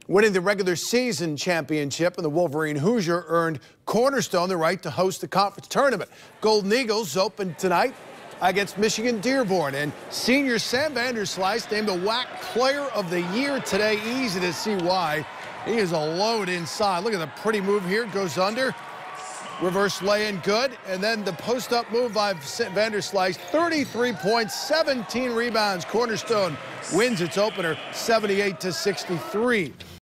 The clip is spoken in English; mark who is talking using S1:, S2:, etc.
S1: Winning the regular season championship, and the Wolverine Hoosier earned Cornerstone the right to host the conference tournament. Golden Eagles open tonight against Michigan Dearborn, and senior Sam Vander Sluis named the WHAC Player of the Year today. Easy to see why. He is a load inside. Look at the pretty move here. Goes under. Reverse lay-in good. And then the post-up move by Vander Sluis. 33 points, 17 rebounds. Cornerstone wins its opener 78-63.